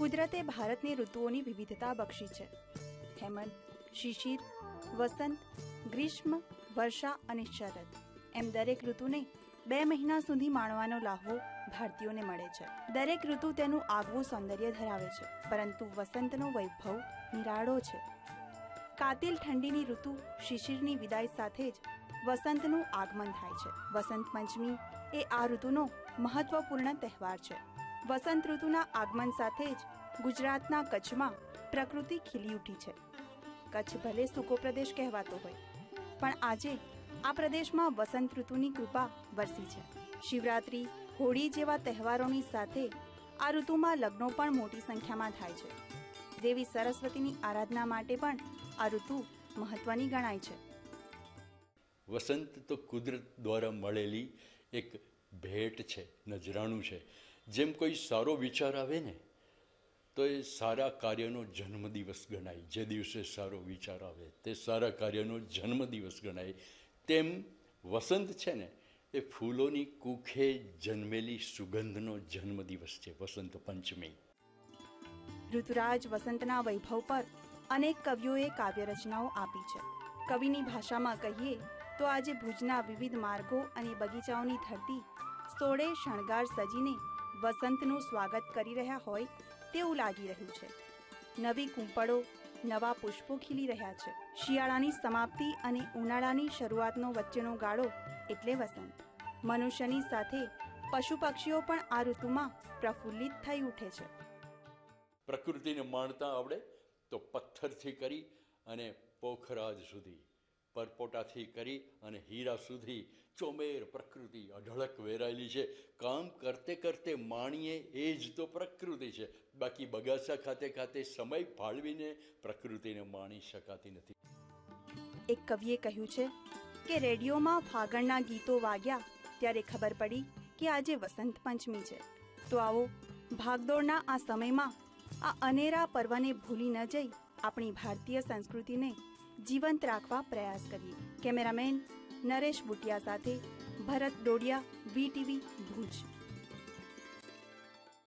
કુદરતે ભારતને ઋતુઓની વિવિધતા બક્ષી છે. હેમંત, શિશિર, વસંત, ગ્રીષ્મ, વર્ષા અને શરદ એમ દરેક ઋતુને 2 મહિના સુધી માણવાનો લાહવો ભારતીયોને મળે છે. દરેક ઋતુ તેનું આગવું સૌંદર્ય ધરાવે છે, પરંતુ વસંતનો વૈભવ નિરાળો છે. કાતિલ ઠંડીની ઋતુ શિશિરની વિદાય સાથે જ વસંતનું આગમન થાય છે. વસંત પંચમી એ આ ઋતુનો મહત્વપૂર્ણ તહેવાર છે. વસંત ઋતુના આગમન સાથે જ ગુજરાતના કચ્છમાં પ્રકૃતિ ખીલી ઉઠી છે. કચ્છ ભલે સૂકો પ્રદેશ કહેવાતો હોય, પણ આજે આ પ્રદેશમાં વસંત ઋતુની કૃપા વરસી છે. શિવરાત્રી, હોળી જેવા તહેવારોની સાથે આ ઋતુમાં લગ્નો પણ મોટી સંખ્યામાં થાય છે. દેવી સરસ્વતીની આરાધના માટે પણ આ ઋતુ મહત્વની ગણાય છે. વસંત તો કુદરત દ્વારા મળેલી એક ભેટ છે, નજરાણું છે. જેમ કોઈ સારો વિચાર આવે ને તો એ સારા કાર્યનો જન્મદિવસ ગણાય. જે દિવસે સારો વિચાર આવે તે સારા કાર્યનો જન્મદિવસ ગણાય. તેમ વસંત છે ને એ ફૂલોની કુખે જન્મેલી સુગંધનો જન્મદિવસ છે, વસંત પંચમી. ઋતુરાજ વસંતના વૈભવ પર અનેક કવિઓએ કાવ્ય રચનાઓ આપી છે. કવિની ભાષામાં કહીએ તો આજે ભુજના વિવિધ માર્ગો અને બગીચાઓની ધરતી સોળે શણગાર સજીને વસંતનું સ્વાગત કરી રહ્યા હોય તેવું લાગી રહ્યું છે. નવી કૂંપળો, નવા પુષ્પો ખીલી રહ્યા છે. શિયાળાની સમાપ્તિ અને ઉનાળાની શરૂઆતનો વચ્ચેનો ગાળો એટલે વસંત. મનુષ્યની સાથે પશુ પક્ષીઓ પણ આ ઋતુમાં પ્રફુલ્લિત થઈ ઉઠે છે. પ્રકૃતિને માણતા આવડે તો પથ્થરથી કરી અને પોખરાજ સુધી, પરપોટાથી કરી અને હીરા સુધી ચોમેર પ્રકૃતિ અઢળક વેરાયેલી છે. કામ કરતે કરતે માણીએ એ જ તો પ્રકૃતિ છે. બાકી બગાસા ખાતે ખાતે સમય ફાળવીને પ્રકૃતિને માણી શકાતી નથી. એક કવિએ કહ્યું છે કે રેડિયોમાં ફાગણના ગીતો વાગ્યા ત્યારે ખબર પડી કે આજે વસંત પંચમી છે. તો આવો ભાગદોડના આ સમયમાં આ અનેરા પર્વને ભૂલી ન જઈ આપણી ભારતીય સંસ્કૃતિને જીવંત રાખવા પ્રયાસ કરીએ. કેમેરામેન નરેશ બુટિયા સાથે ભરત ડોડિયા, VTV ભુજ.